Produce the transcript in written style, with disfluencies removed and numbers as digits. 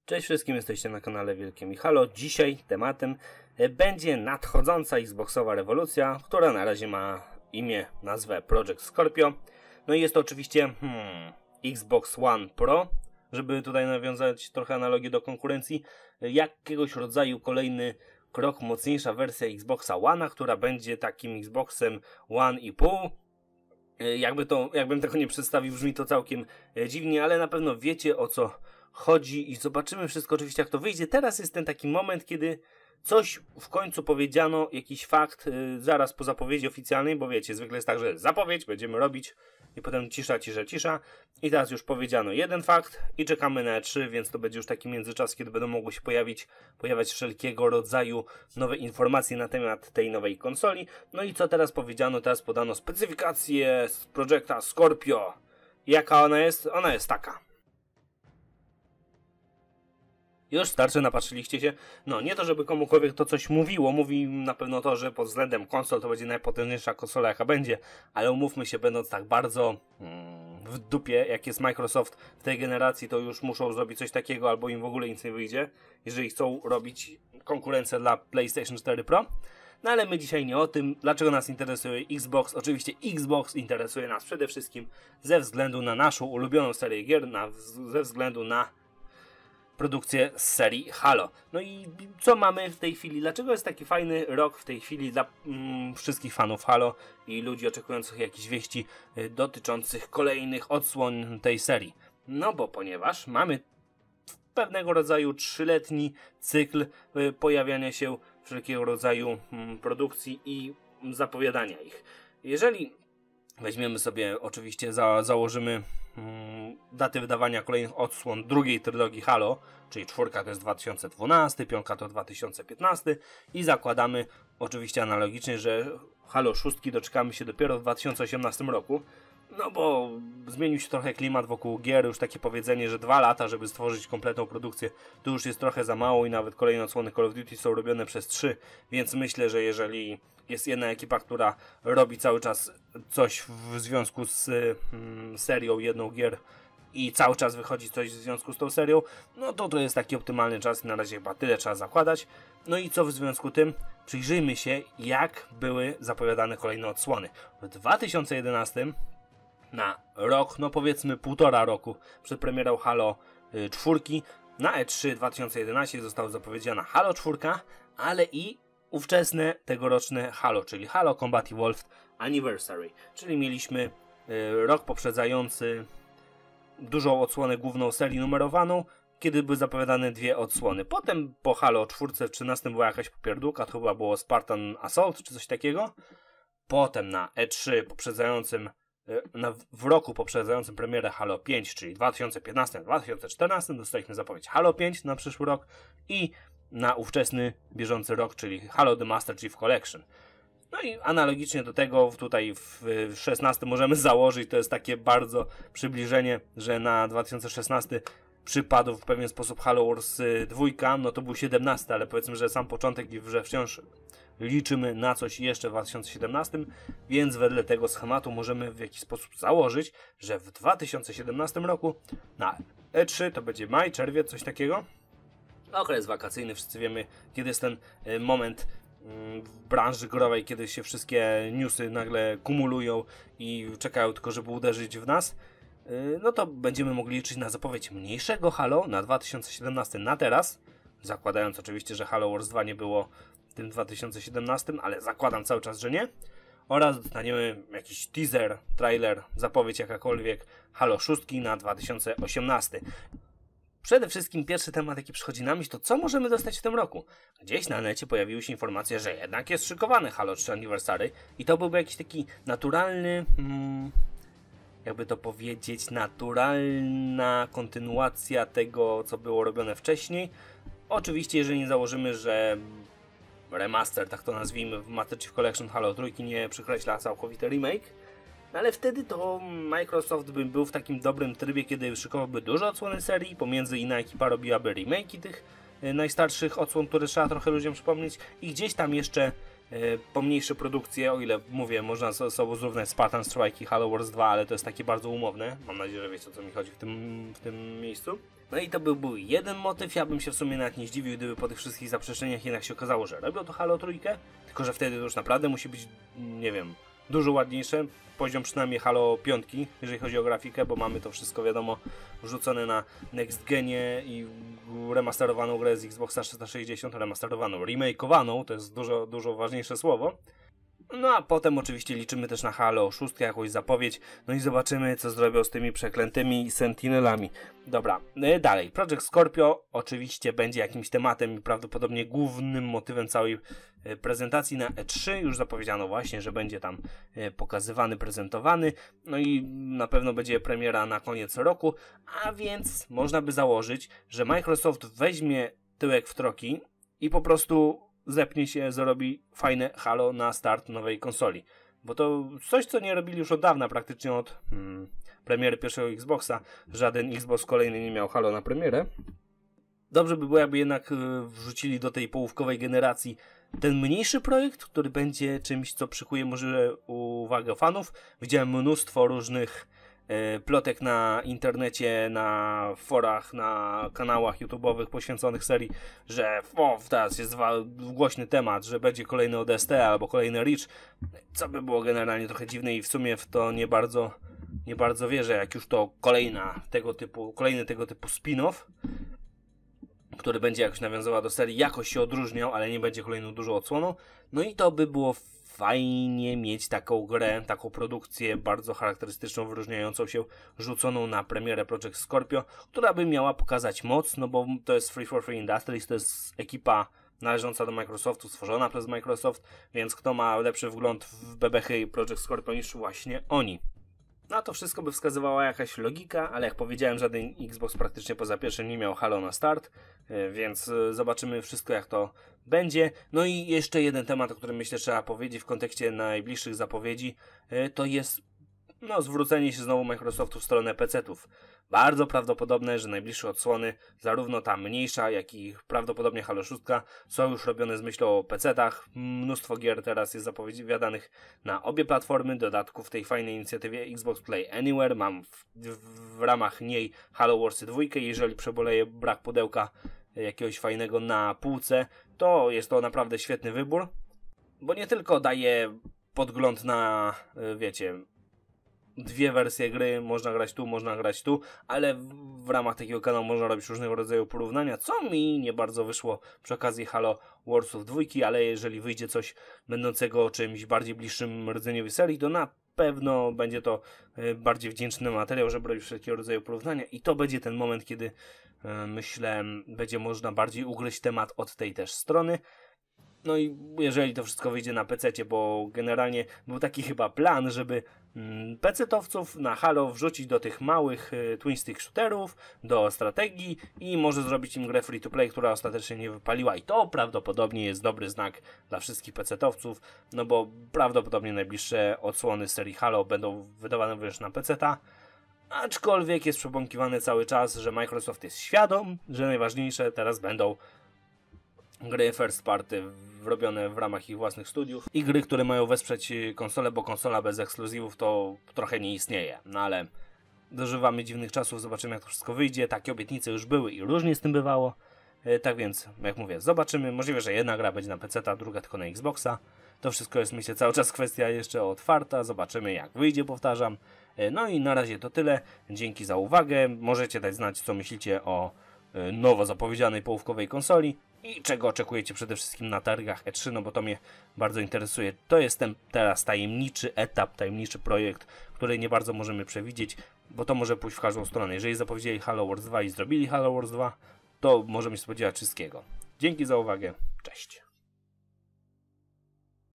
Cześć wszystkim, jesteście na kanale Wielkie Halo. Dzisiaj tematem będzie nadchodząca Xboxowa rewolucja, która na razie ma nazwę Project Scorpio. No i jest to oczywiście Xbox One Pro, żeby tutaj nawiązać trochę analogię do konkurencji. Jakiegoś rodzaju kolejny krok, mocniejsza wersja Xboxa One'a, która będzie takim Xboxem One i pół. Jakbym tego nie przedstawił, brzmi to całkiem dziwnie, ale na pewno wiecie, o co chodzi i zobaczymy wszystko oczywiście, jak to wyjdzie. Teraz jest ten taki moment, kiedy coś w końcu powiedziano, jakiś fakt zaraz po zapowiedzi oficjalnej, bo wiecie, zwykle jest tak, że zapowiedź, będziemy robić i potem cisza i teraz już powiedziano jeden fakt i czekamy na E3, więc to będzie już taki międzyczas, kiedy będą mogły się pojawiać wszelkiego rodzaju nowe informacje na temat tej nowej konsoli. No i co teraz powiedziano? Teraz podano specyfikację z Projecta Scorpio. Jaka ona jest? Ona jest taka. Już starczy, napatrzyliście się. No, nie to, żeby komukolwiek to coś mówiło. Mówi na pewno to, że pod względem konsol to będzie najpotężniejsza konsola, jaka będzie. Ale umówmy się, będąc tak bardzo w dupie, jak jest Microsoft w tej generacji, to już muszą zrobić coś takiego, albo im w ogóle nic nie wyjdzie, jeżeli chcą robić konkurencję dla PlayStation 4 Pro. No ale my dzisiaj nie o tym. Dlaczego nas interesuje Xbox? Oczywiście Xbox interesuje nas przede wszystkim ze względu na naszą ulubioną serię gier, ze względu na produkcję z serii Halo. No i co mamy w tej chwili? Dlaczego jest taki fajny rok w tej chwili dla wszystkich fanów Halo i ludzi oczekujących jakichś wieści dotyczących kolejnych odsłon tej serii? No bo ponieważ mamy pewnego rodzaju 3-letni cykl pojawiania się wszelkiego rodzaju produkcji i zapowiadania ich. Jeżeli weźmiemy sobie, oczywiście założymy daty wydawania kolejnych odsłon drugiej trylogii Halo, czyli 4 to jest 2012, 5 to 2015 i zakładamy oczywiście analogicznie, że Halo 6 doczekamy się dopiero w 2018 roku. No bo zmienił się trochę klimat wokół gier, już takie powiedzenie, że 2 lata, żeby stworzyć kompletną produkcję, to już jest trochę za mało i nawet kolejne odsłony Call of Duty są robione przez 3, więc myślę, że jeżeli jest jedna ekipa, która robi cały czas coś w związku z serią jedną gier i cały czas wychodzi coś w związku z tą serią, no to jest taki optymalny czas i na razie chyba tyle trzeba zakładać. No i co w związku z tym? Przyjrzyjmy się, jak były zapowiadane kolejne odsłony. W 2011 na rok, no powiedzmy 1,5 roku przed premierą Halo 4, na E3 2011 została zapowiedziana Halo 4, ale i ówczesne tegoroczne Halo, czyli Halo Combat Evolved Anniversary, czyli mieliśmy rok poprzedzający dużą odsłonę główną serii numerowaną, kiedy były zapowiadane 2 odsłony. Potem po Halo 4 w 13 była jakaś popierdółka, to chyba było Spartan Assault czy coś takiego. Potem na E3 w roku poprzedzającym premierę Halo 5, czyli 2015-2014 dostaliśmy zapowiedź Halo 5 na przyszły rok i na ówczesny bieżący rok, czyli Halo The Master Chief Collection. No i analogicznie do tego tutaj w 16 możemy założyć, to jest takie bardzo przybliżenie, że na 2016 przypadł w pewien sposób Halo Wars 2, no to był 17, ale powiedzmy, że sam początek i że wciąż liczymy na coś jeszcze w 2017, więc wedle tego schematu możemy w jakiś sposób założyć, że w 2017 roku na E3 to będzie maj, czerwiec, coś takiego. Okres wakacyjny, wszyscy wiemy, kiedy jest ten moment w branży growej, kiedy się wszystkie newsy nagle kumulują i czekają tylko, żeby uderzyć w nas. No to będziemy mogli liczyć na zapowiedź mniejszego Halo na 2017 na teraz, zakładając oczywiście, że Halo Wars 2 nie było w tym 2017, ale zakładam cały czas, że nie. Oraz dostaniemy jakiś teaser, trailer, zapowiedź jakakolwiek Halo 6 na 2018. Przede wszystkim pierwszy temat, jaki przychodzi na myśl, to co możemy dostać w tym roku? Gdzieś na necie pojawiły się informacje, że jednak jest szykowany Halo 3 Anniversary i to byłby jakiś taki naturalny, jakby to powiedzieć, naturalna kontynuacja tego, co było robione wcześniej. Oczywiście, jeżeli nie założymy, że remaster, tak to nazwijmy, w Master Chief Collection Halo 3 nie przykreśla całkowity remake, no ale wtedy to Microsoft by był w takim dobrym trybie, kiedy szykowałby dużo odsłony serii, pomiędzy inna ekipa robiłaby remake'i tych najstarszych odsłon, które trzeba trochę ludziom przypomnieć i gdzieś tam jeszcze pomniejsze produkcje, o ile mówię, można ze sobą zrównać Spartan Strike i Halo Wars 2, ale to jest takie bardzo umowne. Mam nadzieję, że wiecie, o co mi chodzi w tym miejscu. No i to był jeden motyw, ja bym się w sumie nawet nie zdziwił, gdyby po tych wszystkich zaprzeczeniach jednak się okazało, że robią to Halo Trójkę, tylko że wtedy to już naprawdę musi być, nie wiem, dużo ładniejsze, poziom przynajmniej Halo 5, jeżeli chodzi o grafikę, bo mamy to wszystko, wiadomo, wrzucone na next genie i remasterowaną grę z Xboxa 360, remasterowaną, remakeowaną, to jest dużo ważniejsze słowo. No a potem oczywiście liczymy też na Halo 6, jakąś zapowiedź, no i zobaczymy, co zrobią z tymi przeklętymi Sentinelami. Dobra, dalej. Project Scorpio oczywiście będzie jakimś tematem i prawdopodobnie głównym motywem całej prezentacji na E3. Już zapowiedziano właśnie, że będzie tam pokazywany, prezentowany, no i na pewno będzie premiera na koniec roku, a więc można by założyć, że Microsoft weźmie tyłek w troki i po prostu zepnie się, zrobi fajne Halo na start nowej konsoli. Bo to coś, co nie robili już od dawna, praktycznie od premiery pierwszego Xboxa. Żaden Xbox kolejny nie miał Halo na premierę. Dobrze by było, jakby jednak wrzucili do tej połówkowej generacji ten mniejszy projekt, który będzie czymś, co przykuje może uwagę fanów. Widziałem mnóstwo różnych plotek na internecie, na forach, na kanałach YouTube'owych poświęconych serii, że teraz jest głośny temat, że będzie kolejny ODST albo kolejny Reach, co by było generalnie trochę dziwne i w sumie w to nie bardzo wierzę, jak już to kolejny tego typu spin-off, który będzie jakoś nawiązała do serii, jakoś się odróżniał, ale nie będzie kolejną dużą odsłoną. No i to by było fajnie mieć taką grę, taką produkcję bardzo charakterystyczną, wyróżniającą się, rzuconą na premierę Project Scorpio, która by miała pokazać moc, no bo to jest Free for Free Industries, to jest ekipa należąca do Microsoftu, stworzona przez Microsoft, więc kto ma lepszy wgląd w bebechy Project Scorpio niż właśnie oni. Na to wszystko by wskazywała jakaś logika, ale jak powiedziałem, żaden Xbox praktycznie poza pierwszym nie miał Halo na start, więc zobaczymy wszystko, jak to będzie. No i jeszcze jeden temat, o którym myślę trzeba powiedzieć w kontekście najbliższych zapowiedzi, to jest zwrócenie się znowu Microsoftu w stronę PC-ów. Bardzo prawdopodobne, że najbliższe odsłony, zarówno ta mniejsza, jak i prawdopodobnie Halo 6, są już robione z myślą o PC-tach. Mnóstwo gier teraz jest zapowiadanych na obie platformy. Dodatku w tej fajnej inicjatywie Xbox Play Anywhere mam w ramach niej Halo Wars 2. Jeżeli przeboleje brak pudełka jakiegoś fajnego na półce, to jest to naprawdę świetny wybór, bo nie tylko daje podgląd na, dwie wersje gry, można grać tu, ale w ramach takiego kanału można robić różnego rodzaju porównania, co mi nie bardzo wyszło przy okazji Halo Warsów 2, ale jeżeli wyjdzie coś będącego czymś bardziej bliższym rdzeniowi serii, to na pewno będzie to bardziej wdzięczny materiał, żeby robić wszelkiego rodzaju porównania i to będzie ten moment, kiedy myślę, będzie można bardziej ugryźć temat od tej też strony. No i jeżeli to wszystko wyjdzie na PC-cie, bo generalnie był taki chyba plan, żeby PC-towców na Halo wrzucić do tych małych twin stick shooterów, do strategii i może zrobić im grę free to play, która ostatecznie nie wypaliła i to prawdopodobnie jest dobry znak dla wszystkich PC-towców, no bo prawdopodobnie najbliższe odsłony serii Halo będą wydawane już na PC-ta. Aczkolwiek jest przebąkiwane cały czas, że Microsoft jest świadom, że najważniejsze teraz będą gry first party robione w ramach ich własnych studiów i gry, które mają wesprzeć konsolę, bo konsola bez ekskluzywów to trochę nie istnieje. No ale dożywamy dziwnych czasów, zobaczymy, jak to wszystko wyjdzie. Takie obietnice już były i różnie z tym bywało. Tak więc, jak mówię, zobaczymy. Możliwe, że jedna gra będzie na PC-ta, druga tylko na Xboxa. To wszystko jest, myślę, cały czas kwestia jeszcze otwarta. Zobaczymy, jak wyjdzie, powtarzam. No i na razie to tyle. Dzięki za uwagę. Możecie dać znać, co myślicie o nowo zapowiedzianej połówkowej konsoli i czego oczekujecie przede wszystkim na targach E3, no bo to mnie bardzo interesuje. To jest teraz tajemniczy etap, tajemniczy projekt, który nie bardzo możemy przewidzieć, bo to może pójść w każdą stronę. Jeżeli zapowiedzieli Halo Wars 2 i zrobili Halo Wars 2, to możemy się spodziewać wszystkiego. Dzięki za uwagę, cześć.